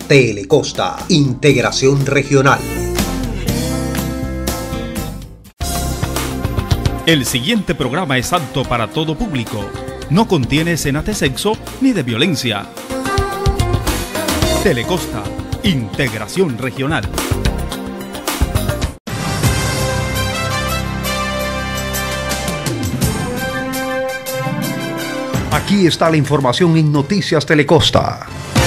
Telecosta, integración regional. El siguiente programa es apto para todo público. No contiene escenas de sexo ni de violencia. Telecosta, integración regional. Aquí está la información en Noticias Telecosta.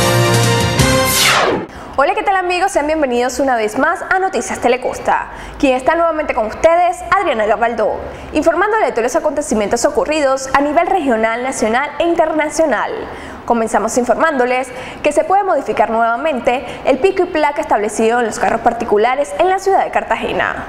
Hola, ¿qué tal amigos? Sean bienvenidos una vez más a Noticias Telecosta. Quien está nuevamente con ustedes, Adriana Gabaldó, informándole de todos los acontecimientos ocurridos a nivel regional, nacional e internacional. Comenzamos informándoles que se puede modificar nuevamente el pico y placa establecido en los carros particulares en la ciudad de Cartagena.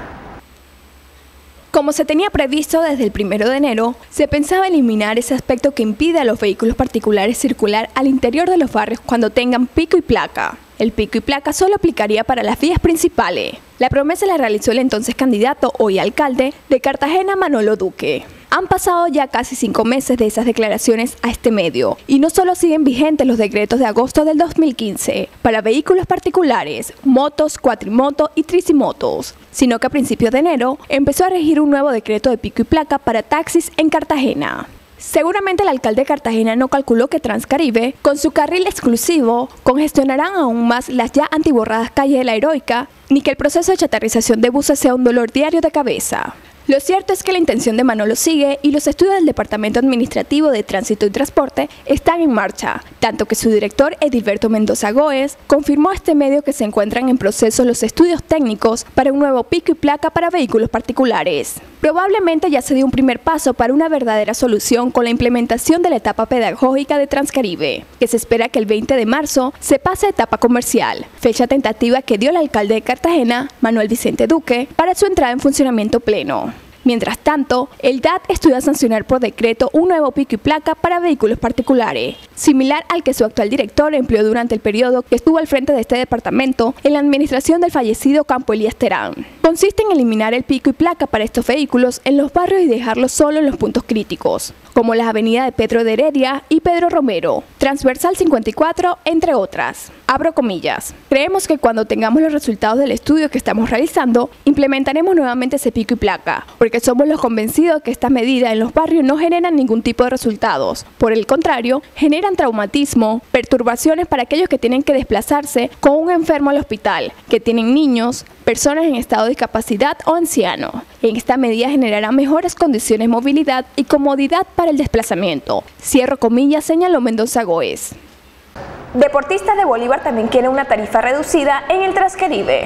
Como se tenía previsto desde el 1 de enero, se pensaba eliminar ese aspecto que impide a los vehículos particulares circular al interior de los barrios cuando tengan pico y placa. El pico y placa solo aplicaría para las vías principales. La promesa la realizó el entonces candidato, hoy alcalde, de Cartagena, Manolo Duque. Han pasado ya casi 5 meses de esas declaraciones a este medio, y no solo siguen vigentes los decretos de agosto del 2015 para vehículos particulares, motos, cuatrimotos y tricimotos, sino que a principios de enero empezó a regir un nuevo decreto de pico y placa para taxis en Cartagena. Seguramente el alcalde de Cartagena no calculó que Transcaribe, con su carril exclusivo, congestionarán aún más las ya antiborradas calles de La Heroica, ni que el proceso de chatarrización de buses sea un dolor diario de cabeza. Lo cierto es que la intención de Manolo sigue y los estudios del Departamento Administrativo de Tránsito y Transporte están en marcha, tanto que su director Edilberto Mendoza Góez confirmó a este medio que se encuentran en proceso los estudios técnicos para un nuevo pico y placa para vehículos particulares. Probablemente ya se dio un primer paso para una verdadera solución con la implementación de la etapa pedagógica de Transcaribe, que se espera que el 20 de marzo se pase a etapa comercial, fecha tentativa que dio el alcalde de Cartagena, Manuel Vicente Duque, para su entrada en funcionamiento pleno. Mientras tanto, el DAT estudia sancionar por decreto un nuevo pico y placa para vehículos particulares, similar al que su actual director empleó durante el periodo que estuvo al frente de este departamento en la administración del fallecido Campo Elías Terán. Consiste en eliminar el pico y placa para estos vehículos en los barrios y dejarlos solo en los puntos críticos, como las avenidas de Pedro de Heredia y Pedro Romero, Transversal 54, entre otras. Abro comillas. Creemos que cuando tengamos los resultados del estudio que estamos realizando, implementaremos nuevamente ese pico y placa, porque somos los convencidos que estas medidas en los barrios no generan ningún tipo de resultados. Por el contrario, generan traumatismo, perturbaciones para aquellos que tienen que desplazarse con un enfermo al hospital, que tienen niños, personas en estado de discapacidad o ancianos. En esta medida generará mejores condiciones de movilidad y comodidad para el desplazamiento. Cierro comillas, señaló Mendoza Góez. Deportistas de Bolívar también quieren una tarifa reducida en el Transcaribe.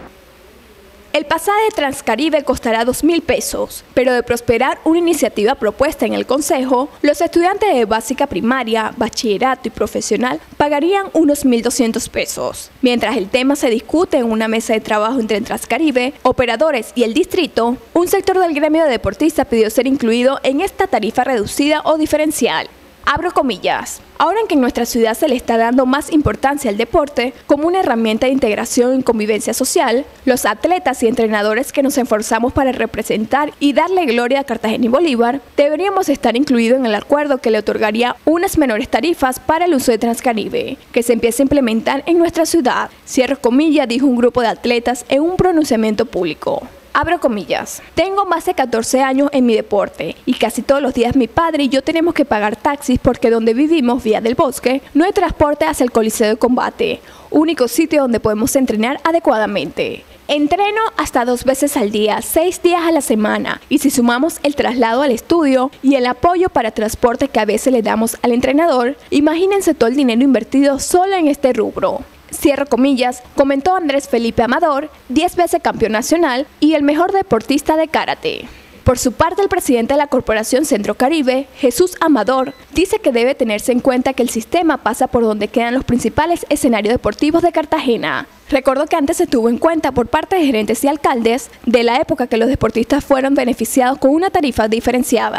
El pasaje de Transcaribe costará 2.000 pesos, pero de prosperar una iniciativa propuesta en el Consejo, los estudiantes de básica primaria, bachillerato y profesional pagarían unos 1.200 pesos. Mientras el tema se discute en una mesa de trabajo entre Transcaribe, operadores y el distrito, un sector del gremio de deportistas pidió ser incluido en esta tarifa reducida o diferencial. Abro comillas. Ahora en que en nuestra ciudad se le está dando más importancia al deporte como una herramienta de integración y convivencia social, los atletas y entrenadores que nos esforzamos para representar y darle gloria a Cartagena y Bolívar, deberíamos estar incluidos en el acuerdo que le otorgaría unas menores tarifas para el uso de Transcaribe, que se empiece a implementar en nuestra ciudad. Cierro comillas, dijo un grupo de atletas en un pronunciamiento público. Abro comillas. Tengo más de 14 años en mi deporte y casi todos los días mi padre y yo tenemos que pagar taxis porque donde vivimos, Vía del Bosque, no hay transporte hacia el Coliseo de Combate, único sitio donde podemos entrenar adecuadamente. Entreno hasta 2 veces al día, 6 días a la semana, y si sumamos el traslado al estudio y el apoyo para transporte que a veces le damos al entrenador, imagínense todo el dinero invertido solo en este rubro. Cierro comillas, comentó Andrés Felipe Amador, 10 veces campeón nacional y el mejor deportista de karate. Por su parte, el presidente de la Corporación Centro Caribe, Jesús Amador, dice que debe tenerse en cuenta que el sistema pasa por donde quedan los principales escenarios deportivos de Cartagena. Recordó que antes se tuvo en cuenta por parte de gerentes y alcaldes de la época que los deportistas fueron beneficiados con una tarifa diferenciada.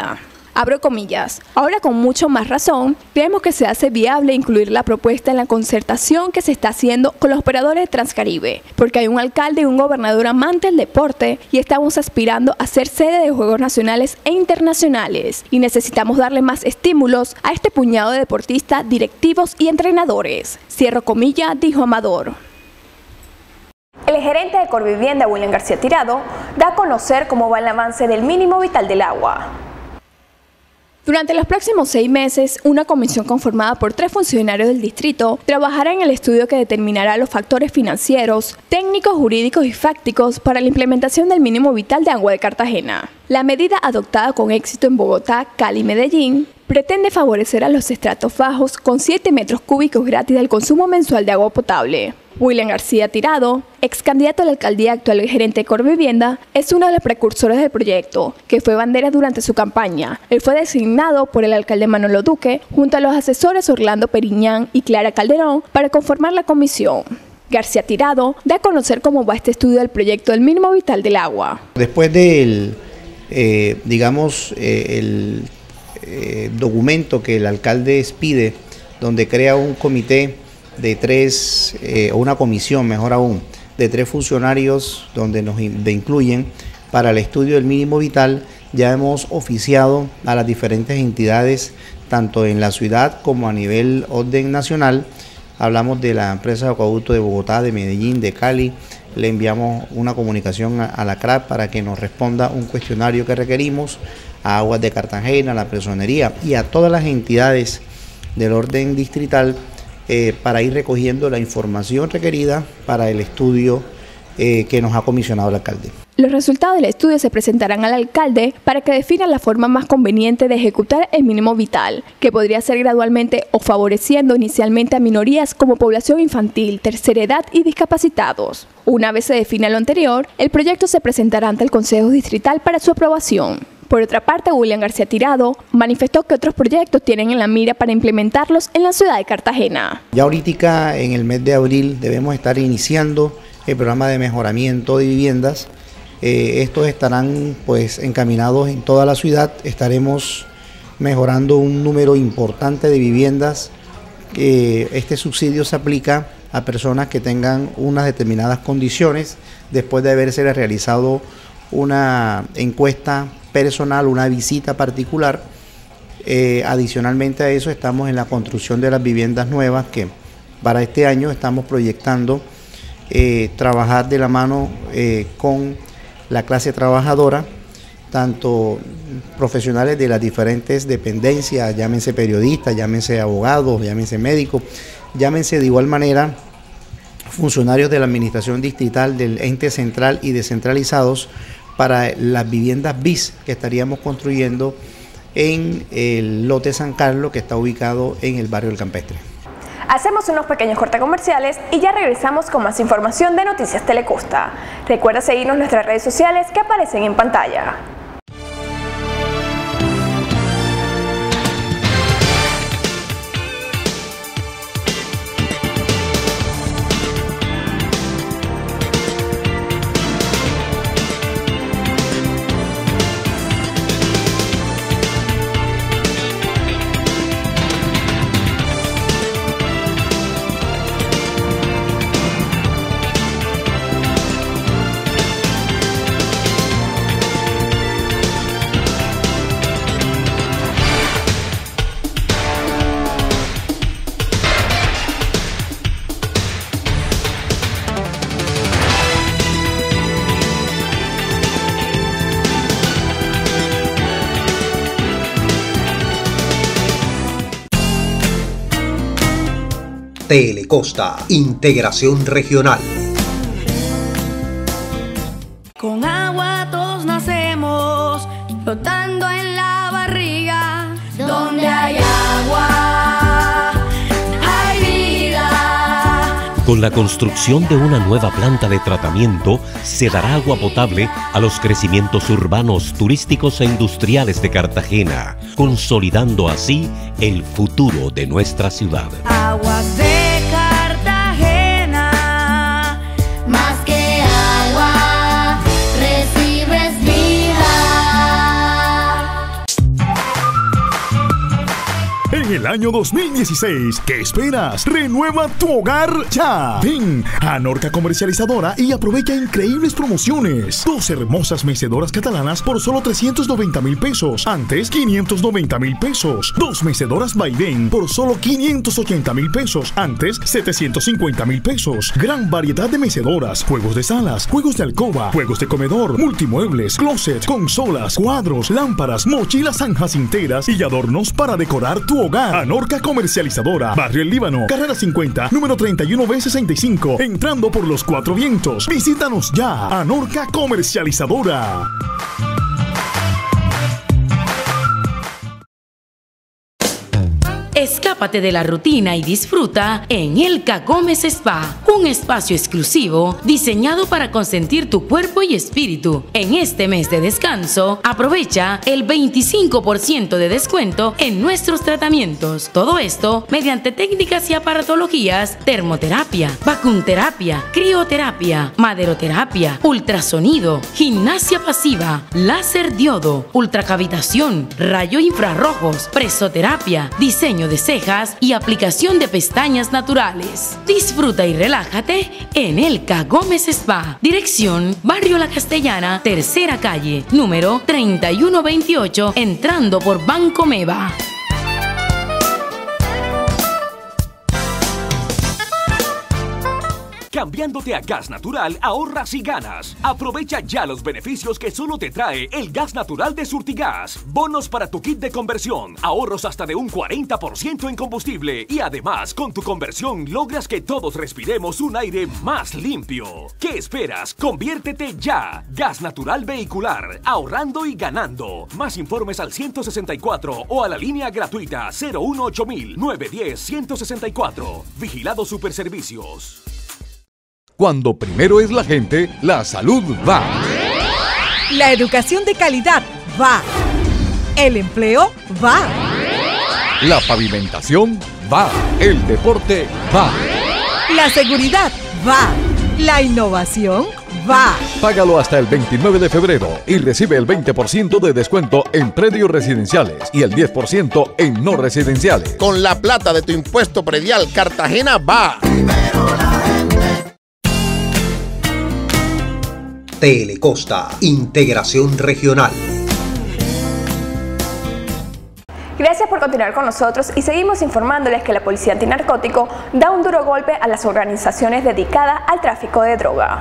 Abro comillas. Ahora con mucho más razón, creemos que se hace viable incluir la propuesta en la concertación que se está haciendo con los operadores de Transcaribe, porque hay un alcalde y un gobernador amante del deporte y estamos aspirando a ser sede de Juegos Nacionales e Internacionales y necesitamos darle más estímulos a este puñado de deportistas, directivos y entrenadores. Cierro comilla, dijo Amador. El gerente de Corvivienda, William García Tirado, da a conocer cómo va el avance del mínimo vital del agua. Durante los próximos 6 meses, una comisión conformada por 3 funcionarios del distrito trabajará en el estudio que determinará los factores financieros, técnicos, jurídicos y fácticos para la implementación del mínimo vital de agua de Cartagena. La medida adoptada con éxito en Bogotá, Cali y Medellín pretende favorecer a los estratos bajos con 7 metros cúbicos gratis del consumo mensual de agua potable. William García Tirado, ex candidato a la alcaldía, actual gerente de Corvivienda, es uno de los precursores del proyecto, que fue bandera durante su campaña. Él fue designado por el alcalde Manolo Duque, junto a los asesores Orlando Periñán y Clara Calderón, para conformar la comisión. García Tirado da a conocer cómo va este estudio del proyecto del mínimo vital del agua. Después del, documento que el alcalde expide, donde crea un comité de 3, o una comisión, mejor aún, de 3 funcionarios donde nos incluyen para el estudio del mínimo vital, ya hemos oficiado a las diferentes entidades, tanto en la ciudad como a nivel orden nacional. Hablamos de la empresa de acueducto de Bogotá, de Medellín, de Cali. Le enviamos una comunicación a la CRAP para que nos responda un cuestionario que requerimos, a Aguas de Cartagena, a la Personería y a todas las entidades del orden distrital, para ir recogiendo la información requerida para el estudio que nos ha comisionado el alcalde. Los resultados del estudio se presentarán al alcalde para que defina la forma más conveniente de ejecutar el mínimo vital, que podría ser gradualmente o favoreciendo inicialmente a minorías como población infantil, tercera edad y discapacitados. Una vez se defina lo anterior, el proyecto se presentará ante el Consejo Distrital para su aprobación. Por otra parte, William García Tirado manifestó que otros proyectos tienen en la mira para implementarlos en la ciudad de Cartagena. Ya ahorita en el mes de abril debemos estar iniciando el programa de mejoramiento de viviendas. Estos estarán pues encaminados en toda la ciudad. Estaremos mejorando un número importante de viviendas. Este subsidio se aplica a personas que tengan unas determinadas condiciones después de haberse realizado una encuesta personal, una visita particular. Adicionalmente a eso, estamos en la construcción de las viviendas nuevas, que para este año estamos proyectando trabajar de la mano con la clase trabajadora, tanto profesionales de las diferentes dependencias, llámense periodistas, llámense abogados, llámense médicos, llámense de igual manera funcionarios de la administración distrital, del ente central y descentralizados, para las viviendas BIS que estaríamos construyendo en el lote San Carlos, que está ubicado en el barrio del Campestre. Hacemos unos pequeños cortes comerciales y ya regresamos con más información de Noticias Telecosta. Recuerda seguirnos en nuestras redes sociales que aparecen en pantalla. Telecosta, integración regional. Con agua todos nacemos, flotando en la barriga. Donde hay agua, hay vida. Con la construcción de una nueva planta de tratamiento, se dará agua potable a los crecimientos urbanos, turísticos e industriales de Cartagena, consolidando así el futuro de nuestra ciudad. Aguas de Cartagena, más que agua, recibes vida. el año 2016. ¿Qué esperas? Renueva tu hogar ya. Ven a Norca Comercializadora y aprovecha increíbles promociones. 2 hermosas mecedoras catalanas por solo 390,000 pesos. Antes, 590,000 pesos. 2 mecedoras Baiden por solo 580,000 pesos. Antes, 750,000 pesos. Gran variedad de mecedoras, juegos de salas, juegos de alcoba, juegos de comedor, multimuebles, closet, consolas, cuadros, lámparas, mochilas sanjacinteras y adornos para decorar tu hogar. Anorca Comercializadora, Barrio El Líbano, carrera 50, número 31B65, entrando por los 4 vientos. Visítanos ya, Anorca Comercializadora. Escápate de la rutina y disfruta en Elka Gómez Spa, un espacio exclusivo diseñado para consentir tu cuerpo y espíritu. En este mes de descanso, aprovecha el 25% de descuento en nuestros tratamientos. Todo esto mediante técnicas y aparatologías: termoterapia, vacunterapia, crioterapia, maderoterapia, ultrasonido, gimnasia pasiva, láser diodo, ultracavitación, rayo infrarrojos, presoterapia, diseño de cejas y aplicación de pestañas naturales. Disfruta y relájate en Elka Gómez Spa. Dirección: Barrio La Castellana, tercera calle, número 3128, entrando por Banco Meva. Cambiándote a gas natural, ahorras y ganas. Aprovecha ya los beneficios que solo te trae el gas natural de Surtigas. Bonos para tu kit de conversión, ahorros hasta de un 40% en combustible y además con tu conversión logras que todos respiremos un aire más limpio. ¿Qué esperas? Conviértete ya. Gas natural vehicular, ahorrando y ganando. Más informes al 164 o a la línea gratuita 018-910-164. Vigilado Superservicios. Cuando primero es la gente, la salud va. La educación de calidad va. El empleo va. La pavimentación va. El deporte va. La seguridad va. La innovación va. Págalo hasta el 29 de febrero y recibe el 20% de descuento en predios residenciales y el 10% en no residenciales. Con la plata de tu impuesto predial, Cartagena va. Telecosta, integración regional. Gracias por continuar con nosotros y seguimos informándoles que la Policía Antinarcótico da un duro golpe a las organizaciones dedicadas al tráfico de droga.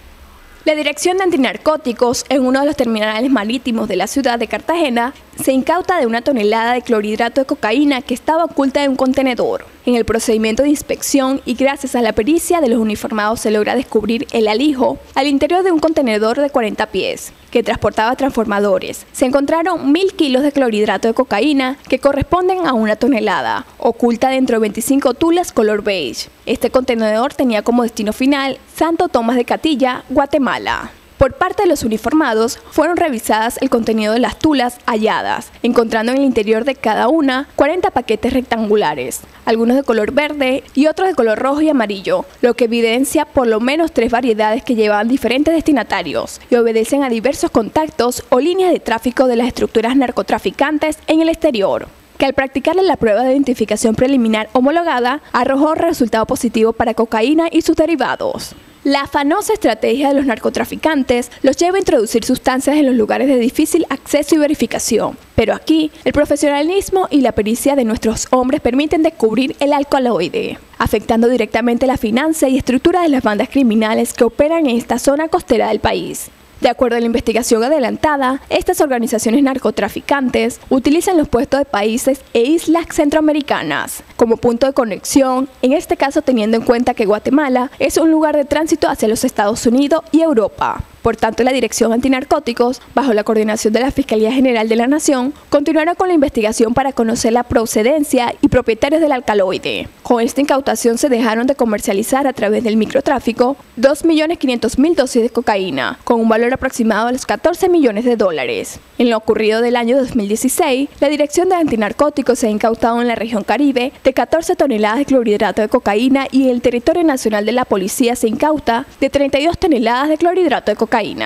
La Dirección de Antinarcóticos, en uno de los terminales marítimos de la ciudad de Cartagena, se incauta de 1 tonelada de clorhidrato de cocaína que estaba oculta en un contenedor. En el procedimiento de inspección y gracias a la pericia de los uniformados se logra descubrir el alijo al interior de un contenedor de 40 pies que transportaba transformadores. Se encontraron 1.000 kilos de clorhidrato de cocaína que corresponden a 1 tonelada, oculta dentro de 25 tulas color beige. Este contenedor tenía como destino final Santo Tomás de Catilla, Guatemala. Por parte de los uniformados, fueron revisadas el contenido de las tulas halladas, encontrando en el interior de cada una 40 paquetes rectangulares, algunos de color verde y otros de color rojo y amarillo, lo que evidencia por lo menos 3 variedades que llevaban diferentes destinatarios y obedecen a diversos contactos o líneas de tráfico de las estructuras narcotraficantes en el exterior, que al practicarle la prueba de identificación preliminar homologada, arrojó resultado positivo para cocaína y sus derivados. La afanosa estrategia de los narcotraficantes los lleva a introducir sustancias en los lugares de difícil acceso y verificación, pero aquí el profesionalismo y la pericia de nuestros hombres permiten descubrir el alcaloide, afectando directamente la finanza y estructura de las bandas criminales que operan en esta zona costera del país. De acuerdo a la investigación adelantada, estas organizaciones narcotraficantes utilizan los puestos de países e islas centroamericanas como punto de conexión, en este caso teniendo en cuenta que Guatemala es un lugar de tránsito hacia los Estados Unidos y Europa. Por tanto, la Dirección Antinarcóticos, bajo la coordinación de la Fiscalía General de la Nación, continuará con la investigación para conocer la procedencia y propietarios del alcaloide. Con esta incautación se dejaron de comercializar a través del microtráfico 2.500.000 dosis de cocaína, con un valor aproximado de los $14 millones. En lo ocurrido del año 2016, la Dirección de Antinarcóticos se ha incautado en la región Caribe de 14 toneladas de clorhidrato de cocaína y en el territorio nacional de la policía se incauta de 32 toneladas de clorhidrato de cocaína.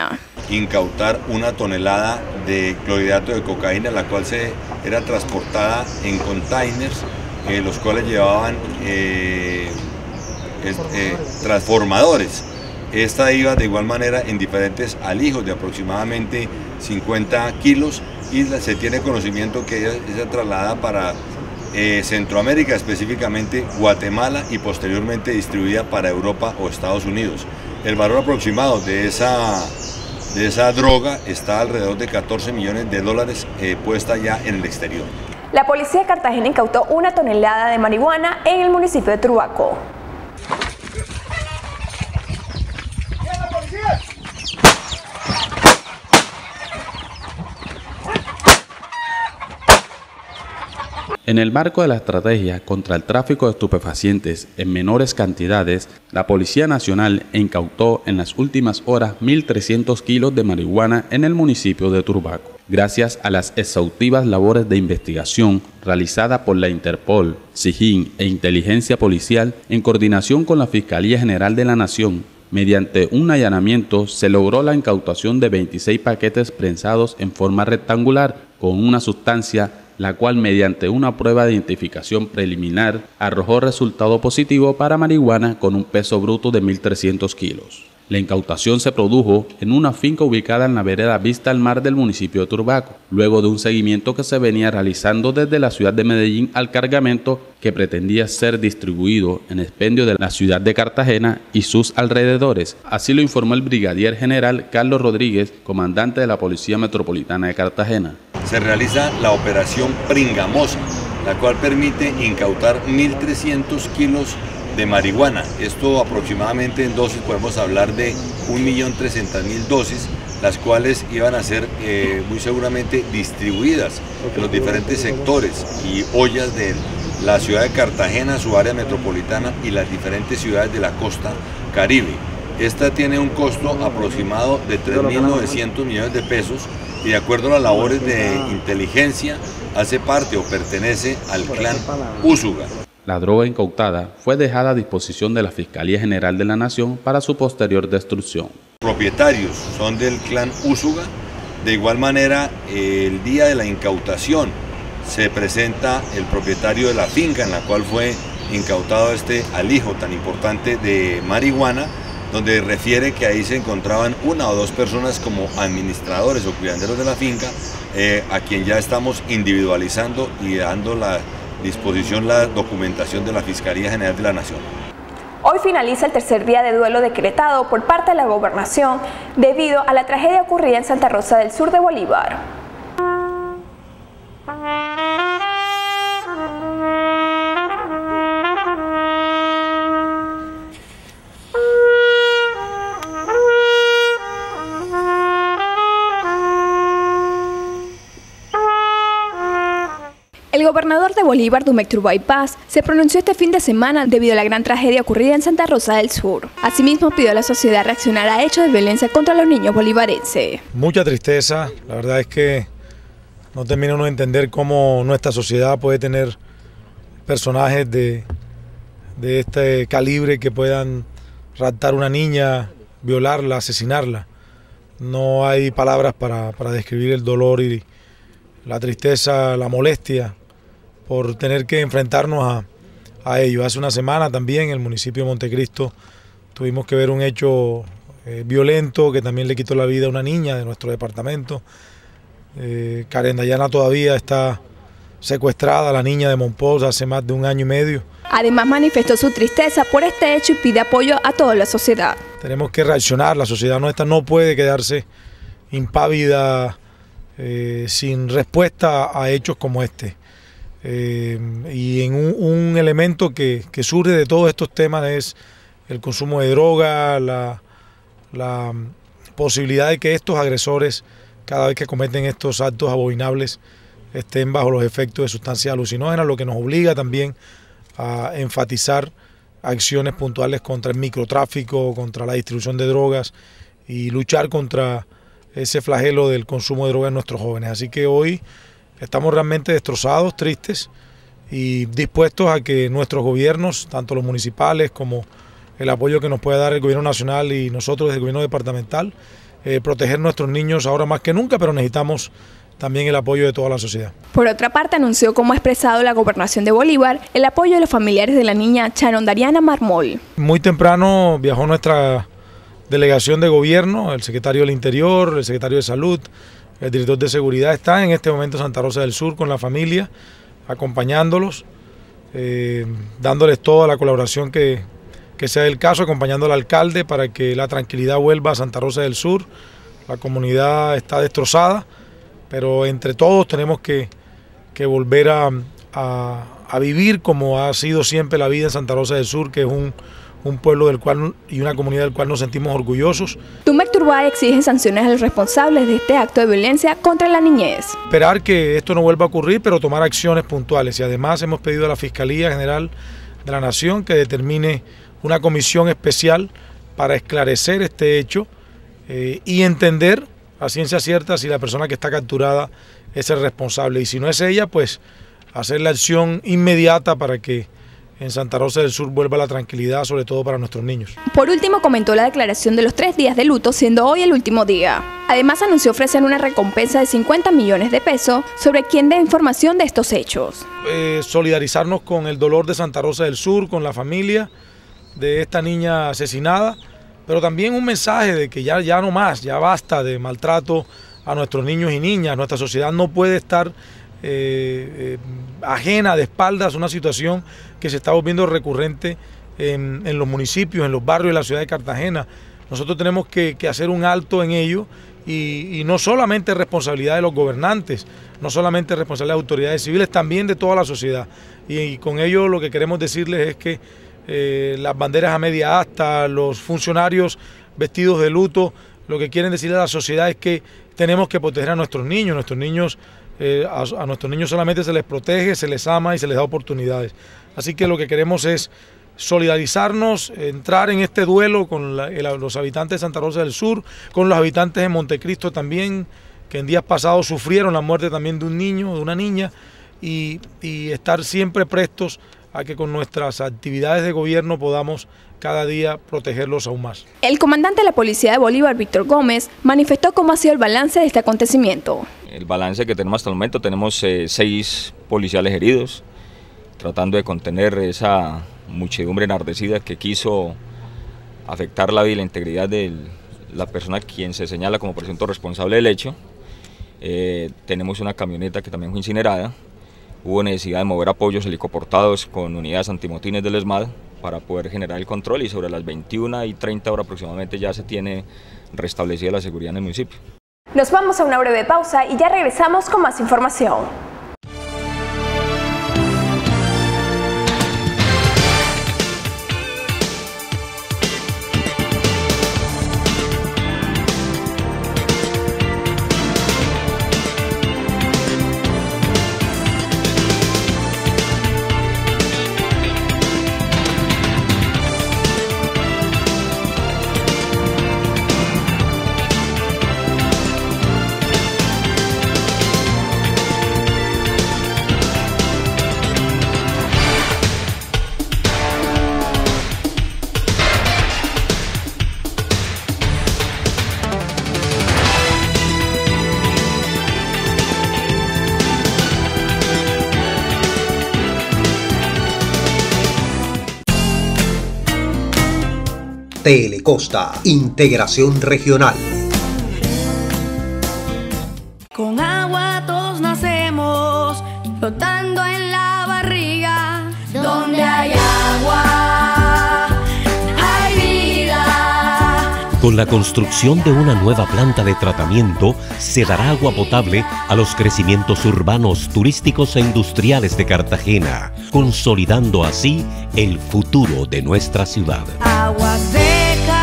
incautar 1 tonelada de clorhidrato de cocaína, la cual era transportada en containers, los cuales llevaban transformadores. Esta iba de igual manera en diferentes alijos de aproximadamente 50 kilos y se tiene conocimiento que ella es trasladada para Centroamérica, específicamente Guatemala, y posteriormente distribuida para Europa o Estados Unidos. El valor aproximado de esa droga está alrededor de $14 millones puesta ya en el exterior. La policía de Cartagena incautó 1 tonelada de marihuana en el municipio de Turbaco. En el marco de la estrategia contra el tráfico de estupefacientes en menores cantidades, la Policía Nacional incautó en las últimas horas 1.300 kilos de marihuana en el municipio de Turbaco. Gracias a las exhaustivas labores de investigación realizadas por la Interpol, SIJIN e Inteligencia Policial en coordinación con la Fiscalía General de la Nación, mediante un allanamiento se logró la incautación de 26 paquetes prensados en forma rectangular con una sustancia la cual mediante una prueba de identificación preliminar arrojó resultado positivo para marihuana con un peso bruto de 1.300 kilos. La incautación se produjo en una finca ubicada en la vereda Vista al Mar del municipio de Turbaco, luego de un seguimiento que se venía realizando desde la ciudad de Medellín al cargamento que pretendía ser distribuido en expendio de la ciudad de Cartagena y sus alrededores. Así lo informó el brigadier general Carlos Rodríguez, comandante de la Policía Metropolitana de Cartagena. Se realiza la operación Pringamosa, la cual permite incautar 1.300 kilos de marihuana. Esto aproximadamente en dosis podemos hablar de 1.300.000 dosis, las cuales iban a ser muy seguramente distribuidas en los diferentes sectores y ollas de la ciudad de Cartagena, su área metropolitana y las diferentes ciudades de la costa caribe. Esta tiene un costo aproximado de 3.900 millones de pesos y de acuerdo a las labores de inteligencia hace parte o pertenece al clan Úsuga. La droga incautada fue dejada a disposición de la Fiscalía General de la Nación para su posterior destrucción. Propietarios son del clan Úsuga. De igual manera, el día de la incautación se presenta el propietario de la finca en la cual fue incautado este alijo tan importante de marihuana, donde refiere que ahí se encontraban 1 o 2 personas como administradores o cuidaderos de la finca, a quien ya estamos individualizando y dando la disposición, la documentación de la Fiscalía General de la Nación. Hoy finaliza el tercer día de duelo decretado por parte de la Gobernación debido a la tragedia ocurrida en Santa Rosa del Sur de Bolívar. El gobernador de Bolívar, Domecq Turbay Paz, se pronunció este fin de semana debido a la gran tragedia ocurrida en Santa Rosa del Sur. Asimismo, pidió a la sociedad reaccionar a hechos de violencia contra los niños bolivarenses. Mucha tristeza, la verdad es que no termina uno de entender cómo nuestra sociedad puede tener personajes de este calibre que puedan raptar a una niña, violarla, asesinarla. No hay palabras para describir el dolor y la tristeza, la molestia por tener que enfrentarnos a ello. Hace una semana también en el municipio de Montecristo tuvimos que ver un hecho violento que también le quitó la vida a una niña de nuestro departamento. Karen Dayana todavía está secuestrada, la niña de Monpós, hace más de 1 año y medio. Además manifestó su tristeza por este hecho y pide apoyo a toda la sociedad. Tenemos que reaccionar, la sociedad nuestra no puede quedarse impávida sin respuesta a hechos como este. Y en un elemento que surge de todos estos temas es el consumo de droga, la posibilidad de que estos agresores, cada vez que cometen estos actos abominables, estén bajo los efectos de sustancias alucinógenas, lo que nos obliga también a enfatizar acciones puntuales contra el microtráfico, contra la distribución de drogas y luchar contra ese flagelo del consumo de drogas en nuestros jóvenes. Así que hoy estamos realmente destrozados, tristes y dispuestos a que nuestros gobiernos, tanto los municipales como el apoyo que nos pueda dar el gobierno nacional y nosotros desde el gobierno departamental, proteger nuestros niños ahora más que nunca, pero necesitamos también el apoyo de toda la sociedad. Por otra parte, anunció, como ha expresado la Gobernación de Bolívar, el apoyo de los familiares de la niña Sharon Dariana Marmol. Muy temprano viajó nuestra delegación de gobierno, el secretario del Interior, el secretario de Salud, el director de Seguridad. Está en este momento en Santa Rosa del Sur con la familia, acompañándolos, dándoles toda la colaboración que sea el caso, acompañando al alcalde para que la tranquilidad vuelva a Santa Rosa del Sur. La comunidad está destrozada, pero entre todos tenemos que volver a vivir como ha sido siempre la vida en Santa Rosa del Sur, que es un pueblo del cual y una comunidad del cual nos sentimos orgullosos. Tumbek Turbay exige sanciones a los responsables de este acto de violencia contra la niñez. Esperar que esto no vuelva a ocurrir, pero tomar acciones puntuales. Y además hemos pedido a la Fiscalía General de la Nación que determine una comisión especial para esclarecer este hecho y entender a ciencia cierta si la persona que está capturada es el responsable. Y si no es ella, pues hacer la acción inmediata para que en Santa Rosa del Sur vuelva la tranquilidad, sobre todo para nuestros niños. Por último, comentó la declaración de los 3 días de luto, siendo hoy el último día. Además, anunció ofrecer una recompensa de 50 millones de pesos sobre quien dé información de estos hechos. Solidarizarnos con el dolor de Santa Rosa del Sur, con la familia de esta niña asesinada, pero también un mensaje de que ya no más, ya basta de maltrato a nuestros niños y niñas. Nuestra sociedad no puede estar ajena de espaldas a una situación que se está volviendo recurrente en los municipios, en los barrios de la ciudad de Cartagena. Nosotros tenemos que hacer un alto en ello y no solamente responsabilidad de los gobernantes, no solamente responsabilidad de autoridades civiles, también de toda la sociedad. Y con ello lo que queremos decirles es que las banderas a media asta, los funcionarios vestidos de luto, lo que quieren decirle a la sociedad es que tenemos que proteger a nuestros niños. A nuestros niños solamente se les protege, se les ama y se les da oportunidades. Así que lo que queremos es solidarizarnos, entrar en este duelo con los habitantes de Santa Rosa del Sur, con los habitantes de Montecristo también, que en días pasados sufrieron la muerte también de un niño, de una niña, y estar siempre prestos a que con nuestras actividades de gobierno podamos cada día protegerlos aún más. El comandante de la Policía de Bolívar, Víctor Gómez, manifestó cómo ha sido el balance de este acontecimiento. El balance que tenemos hasta el momento, tenemos 6 policiales heridos, tratando de contener esa muchedumbre enardecida que quiso afectar la vida y la integridad de la persona quien se señala como presunto responsable del hecho. Tenemos una camioneta que también fue incinerada. Hubo necesidad de mover apoyos helicoportados con unidades antimotines del ESMAD para poder generar el control, y sobre las 21:30 horas aproximadamente ya se tiene restablecida la seguridad en el municipio. Nos vamos a una breve pausa y ya regresamos con más información. Telecosta, integración regional. Con agua todos nacemos, flotando en la barriga. Donde hay agua, hay vida. Con la construcción de una nueva planta de tratamiento, se dará agua potable a los crecimientos urbanos, turísticos e industriales de Cartagena, consolidando así el futuro de nuestra ciudad. Aguas de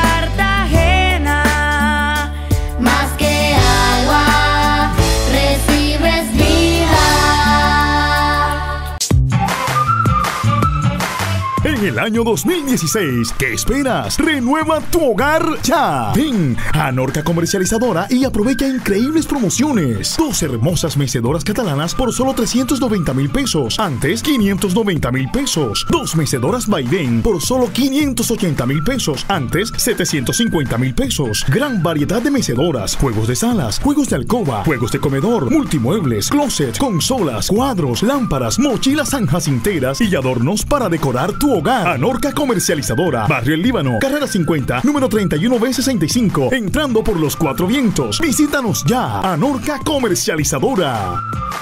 Cartagena, más que agua, recibes vida. en el año 2016. ¿Qué esperas? Renueva tu hogar ya. Ven a Norca Comercializadora y aprovecha increíbles promociones. 2 hermosas mecedoras catalanas por solo 390.000 pesos. Antes, 590.000 pesos. 2 mecedoras Vaivén por solo 580.000 pesos. Antes, 750.000 pesos. Gran variedad de mecedoras, juegos de salas, juegos de alcoba, juegos de comedor, multimuebles, closet, consolas, cuadros, lámparas, mochilas sanjacinteras y adornos para decorar tu hogar. Anorca Comercializadora, Barrio El Líbano, carrera 50, número 31B65, entrando por los 4 vientos. Visítanos ya. Anorca Comercializadora.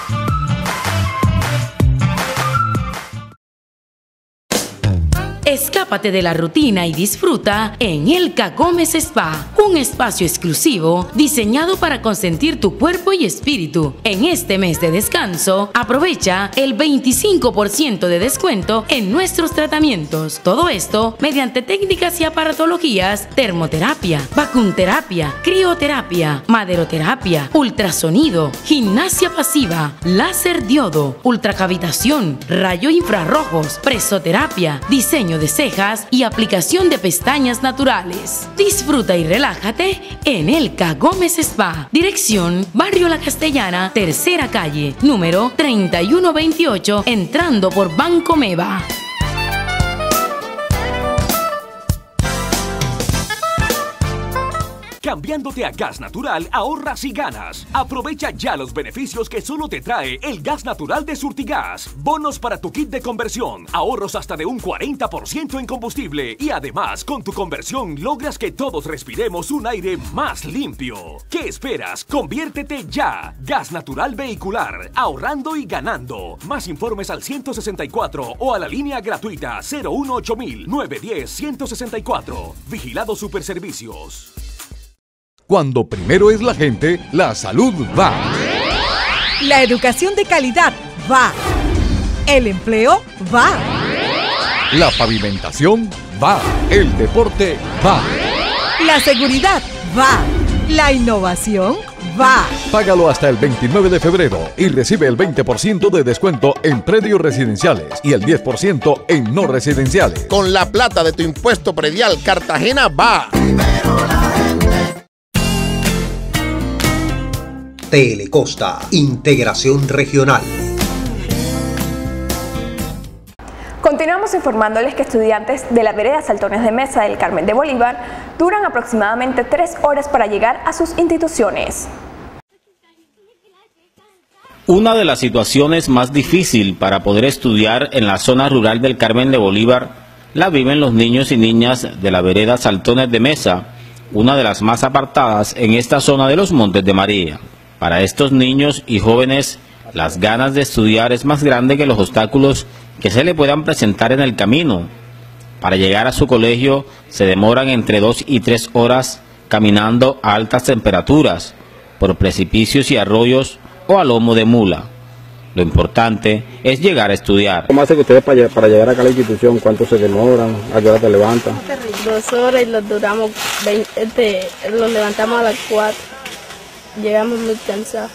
Escápate de la rutina y disfruta en el Cagómez Spa, un espacio exclusivo diseñado para consentir tu cuerpo y espíritu. En este mes de descanso, aprovecha el 25% de descuento en nuestros tratamientos. Todo esto mediante técnicas y aparatologías: termoterapia, vacunterapia, crioterapia, maderoterapia, ultrasonido, gimnasia pasiva, láser diodo, ultracavitación, rayo infrarrojos, presoterapia, diseño de cejas y aplicación de pestañas naturales. Disfruta y relájate en el Cagómez Spa. Dirección: Barrio La Castellana, tercera calle, número 3128, entrando por Banco Meva. Cambiándote a gas natural, ahorras y ganas. Aprovecha ya los beneficios que solo te trae el gas natural de Surtigas. Bonos para tu kit de conversión, ahorros hasta de un 40% en combustible y además con tu conversión logras que todos respiremos un aire más limpio. ¿Qué esperas? Conviértete ya. Gas natural vehicular, ahorrando y ganando. Más informes al 164 o a la línea gratuita 018-910-164. Vigilado Superservicios. Cuando primero es la gente, la salud va. La educación de calidad va. El empleo va. La pavimentación va. El deporte va. La seguridad va. La innovación va. Págalo hasta el 29 de febrero y recibe el 20% de descuento en predios residenciales y el 10% en no residenciales. Con la plata de tu impuesto predial, Cartagena va. Telecosta, integración regional. Continuamos informándoles que estudiantes de la vereda Saltones de Mesa del Carmen de Bolívar duran aproximadamente 3 horas para llegar a sus instituciones. Una de las situaciones más difíciles para poder estudiar en la zona rural del Carmen de Bolívar la viven los niños y niñas de la vereda Saltones de Mesa, una de las más apartadas en esta zona de los Montes de María. Para estos niños y jóvenes, las ganas de estudiar es más grande que los obstáculos que se le puedan presentar en el camino. Para llegar a su colegio se demoran entre 2 y 3 horas caminando a altas temperaturas, por precipicios y arroyos o a lomo de mula. Lo importante es llegar a estudiar. ¿Cómo hacen ustedes para llegar acá a la institución? ¿Cuánto se demoran? ¿A qué hora te levantan? 2 horas y los duramos, los levantamos a las 4. Llegamos muy cansados.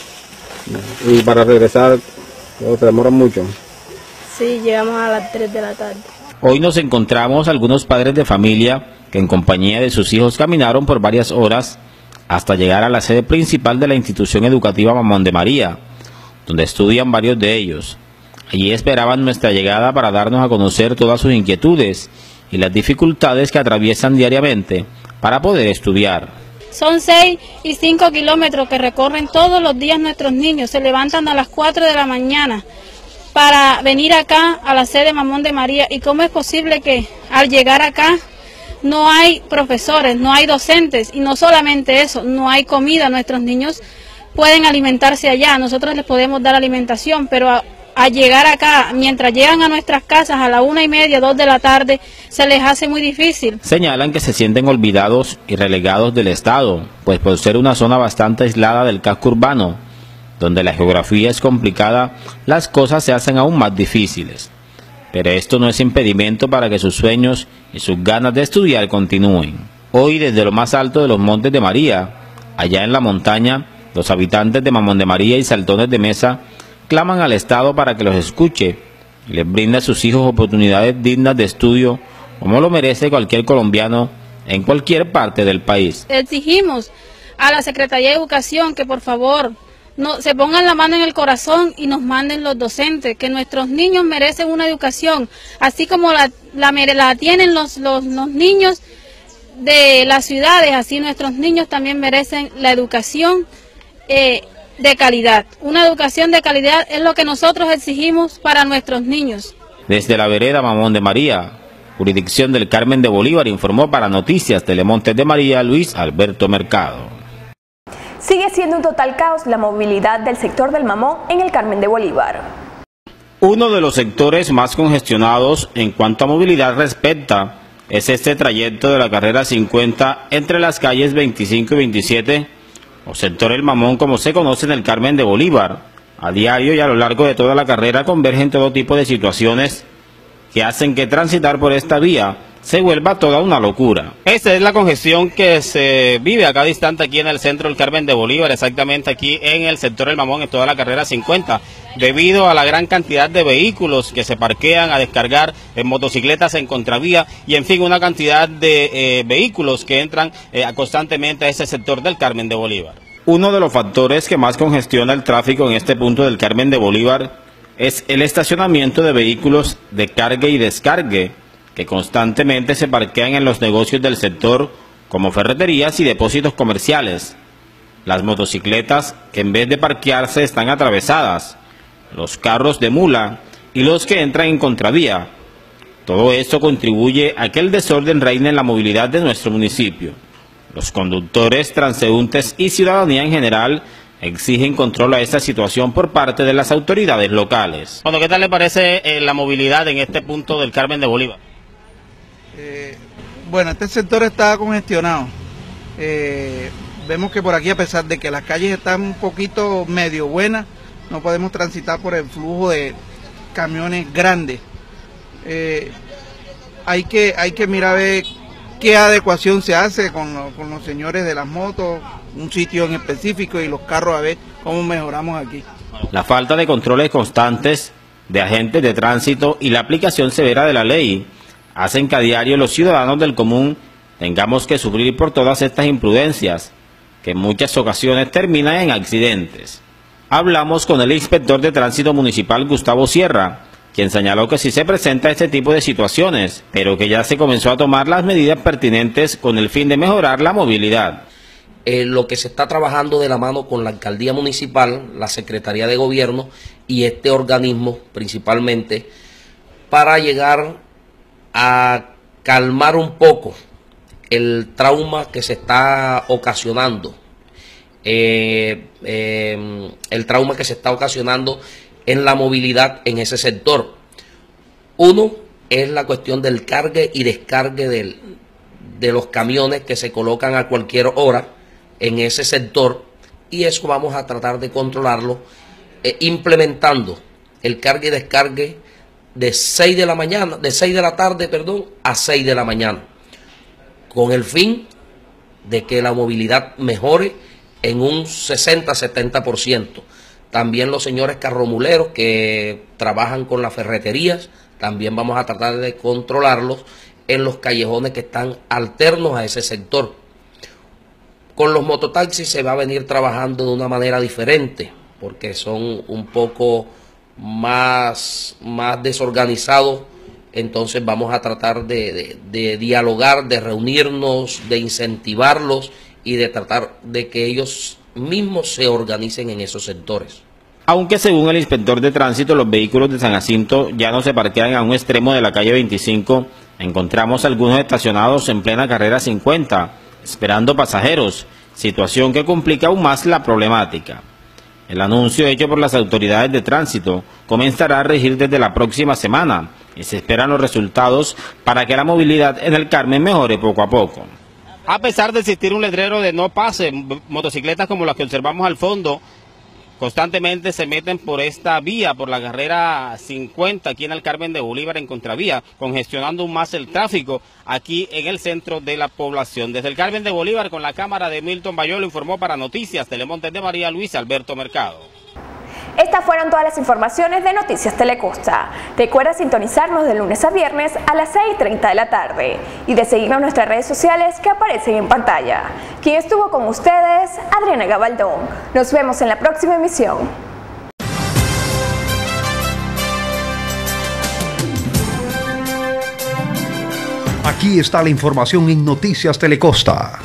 ¿Y para regresar se demora mucho? Sí, llegamos a las 3 de la tarde. Hoy nos encontramos algunos padres de familia que en compañía de sus hijos caminaron por varias horas hasta llegar a la sede principal de la institución educativa Mamón de María, donde estudian varios de ellos. Allí esperaban nuestra llegada para darnos a conocer todas sus inquietudes y las dificultades que atraviesan diariamente para poder estudiar. Son 6 y 5 kilómetros que recorren todos los días nuestros niños. Se levantan a las 4 de la mañana para venir acá a la sede Mamón de María. ¿Y cómo es posible que al llegar acá no hay profesores, no hay docentes? Y no solamente eso, no hay comida. Nuestros niños pueden alimentarse allá. Nosotros les podemos dar alimentación, pero a llegar acá, mientras llegan a nuestras casas a las 1:30, 2 de la tarde, se les hace muy difícil. Señalan que se sienten olvidados y relegados del Estado, pues por ser una zona bastante aislada del casco urbano, donde la geografía es complicada, las cosas se hacen aún más difíciles. Pero esto no es impedimento para que sus sueños y sus ganas de estudiar continúen. Hoy, desde lo más alto de los Montes de María, allá en la montaña, los habitantes de Mamón de María y Saltones de Mesa claman al Estado para que los escuche y les brinda a sus hijos oportunidades dignas de estudio, como lo merece cualquier colombiano en cualquier parte del país. Exigimos a la Secretaría de Educación que por favor se pongan la mano en el corazón y nos manden los docentes, que nuestros niños merecen una educación, así como la tienen los niños de las ciudades, así nuestros niños también merecen la educación de calidad. Una educación de calidad es lo que nosotros exigimos para nuestros niños. Desde la vereda Mamón de María, jurisdicción del Carmen de Bolívar, informó para Noticias Telemontes de María Luis Alberto Mercado. Sigue siendo un total caos la movilidad del sector del Mamón en el Carmen de Bolívar. Uno de los sectores más congestionados en cuanto a movilidad respecta es este trayecto de la carrera 50 entre las calles 25 y 27, o sector El Mamón como se conoce en el Carmen de Bolívar. A diario y a lo largo de toda la carrera convergen todo tipo de situaciones que hacen que transitar por esta vía se vuelva toda una locura. Esta es la congestión que se vive acá distante aquí en el centro del Carmen de Bolívar, exactamente aquí en el sector El Mamón, en toda la carrera 50, debido a la gran cantidad de vehículos que se parquean a descargar en motocicletas en contravía y en fin una cantidad de vehículos que entran constantemente a ese sector del Carmen de Bolívar. Uno de los factores que más congestiona el tráfico en este punto del Carmen de Bolívar es el estacionamiento de vehículos de carga y descargue, que constantemente se parquean en los negocios del sector, como ferreterías y depósitos comerciales. Las motocicletas, que en vez de parquearse están atravesadas, los carros de mula y los que entran en contravía. Todo esto contribuye a que el desorden reine en la movilidad de nuestro municipio. Los conductores, transeúntes y ciudadanía en general exigen control a esta situación por parte de las autoridades locales. Bueno, ¿qué tal le parece la movilidad en este punto del Carmen de Bolívar? Bueno, este sector está congestionado. Vemos que por aquí, a pesar de que las calles están un poquito medio buenas, no podemos transitar por el flujo de camiones grandes. Hay que mirar a ver qué adecuación se hace con los señores de las motos, un sitio en específico, y los carros, a ver cómo mejoramos aquí. La falta de controles constantes de agentes de tránsito y la aplicación severa de la ley hacen que a diario los ciudadanos del común tengamos que sufrir por todas estas imprudencias, que en muchas ocasiones terminan en accidentes. Hablamos con el inspector de tránsito municipal Gustavo Sierra, quien señaló que sí se presenta este tipo de situaciones, pero que ya se comenzó a tomar las medidas pertinentes con el fin de mejorar la movilidad. Lo que se está trabajando de la mano con la alcaldía municipal, la Secretaría de Gobierno y este organismo principalmente, para llegar a calmar un poco el trauma que se está ocasionando, en la movilidad en ese sector. Uno es la cuestión del cargue y descargue de los camiones que se colocan a cualquier hora en ese sector, y eso vamos a tratar de controlarlo implementando el cargue y descargue de 6 de la tarde a 6 de la mañana, con el fin de que la movilidad mejore en un 60-70%. También los señores carromuleros que trabajan con las ferreterías, también vamos a tratar de controlarlos en los callejones que están alternos a ese sector. Con los mototaxis se va a venir trabajando de una manera diferente, porque son un poco más desorganizados. Entonces vamos a tratar de dialogar, de reunirnos, de incentivarlos y de tratar de que ellos mismos se organicen en esos sectores. Aunque según el inspector de tránsito, los vehículos de San Jacinto ya no se parquean a un extremo de la calle 25, encontramos algunos estacionados en plena carrera 50, esperando pasajeros, situación que complica aún más la problemática. El anuncio hecho por las autoridades de tránsito comenzará a regir desde la próxima semana y se esperan los resultados para que la movilidad en el Carmen mejore poco a poco. A pesar de existir un letrero de no pase, motocicletas como las que observamos al fondo constantemente se meten por esta vía, por la carrera 50 aquí en el Carmen de Bolívar en contravía, congestionando aún más el tráfico aquí en el centro de la población. Desde el Carmen de Bolívar, con la cámara de Milton Bayolo, informó para Noticias Telemontes de María Luis Alberto Mercado. Estas fueron todas las informaciones de Noticias Telecosta. Recuerda sintonizarnos de lunes a viernes a las 6:30 de la tarde y de seguirnos en nuestras redes sociales que aparecen en pantalla. Quien estuvo con ustedes, Adriana Gabaldón. Nos vemos en la próxima emisión. Aquí está la información en Noticias Telecosta.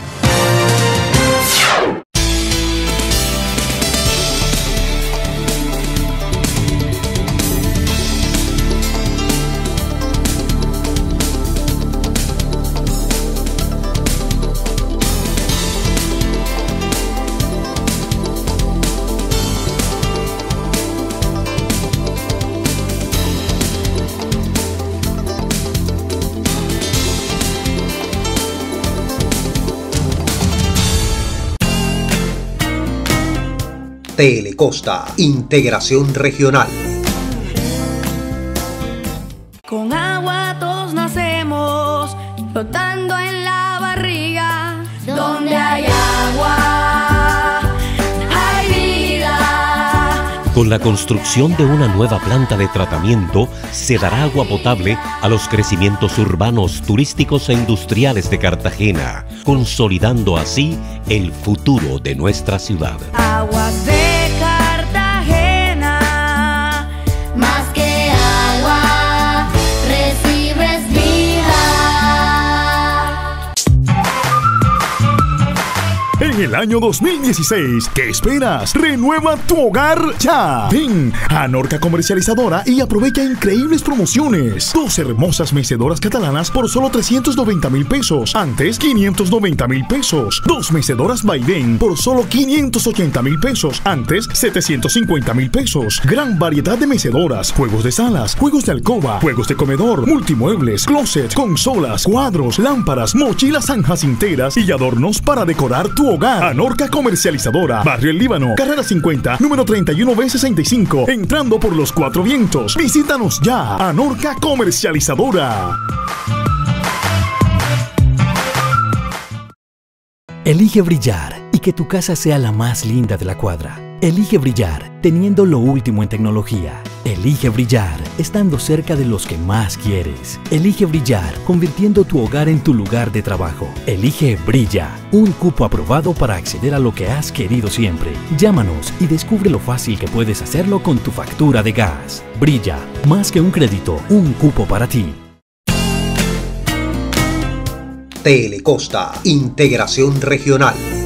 Telecosta, integración regional. Con agua todos nacemos, flotando en la barriga. Donde hay agua, hay vida. Con la construcción de una nueva planta de tratamiento, se dará agua potable a los crecimientos urbanos, turísticos e industriales de Cartagena, consolidando así el futuro de nuestra ciudad. Aguas de Cartagena, más que agua, recibes vida. En el año 2016, ¿qué esperas? Renueva tu hogar ya. Ven a Anorca Comercializadora y aprovecha increíbles promociones. 2 hermosas mecedoras catalanas por solo 390.000 pesos. Antes, 590.000 pesos. 2 mecedoras Baidén por solo 580.000 pesos. Antes, 750.000 pesos. Gran variedad de mecedoras, juegos de salas, juegos de alcoba, juegos de comedor, multimuebles, closet, consolas, cuadros, lámparas, mochilas sanjacinteras y adornos para decorar tu hogar. Anorca Comercializadora, Barrio El Líbano, carrera 50, número 31B65, entrando por los 4 vientos. Visítanos ya, Anorca Comercializadora. Elige brillar y que tu casa sea la más linda de la cuadra. Elige brillar teniendo lo último en tecnología. Elige brillar estando cerca de los que más quieres. Elige brillar convirtiendo tu hogar en tu lugar de trabajo. Elige Brilla, un cupo aprobado para acceder a lo que has querido siempre. Llámanos y descubre lo fácil que puedes hacerlo con tu factura de gas. Brilla, más que un crédito, un cupo para ti. Telecosta, integración regional.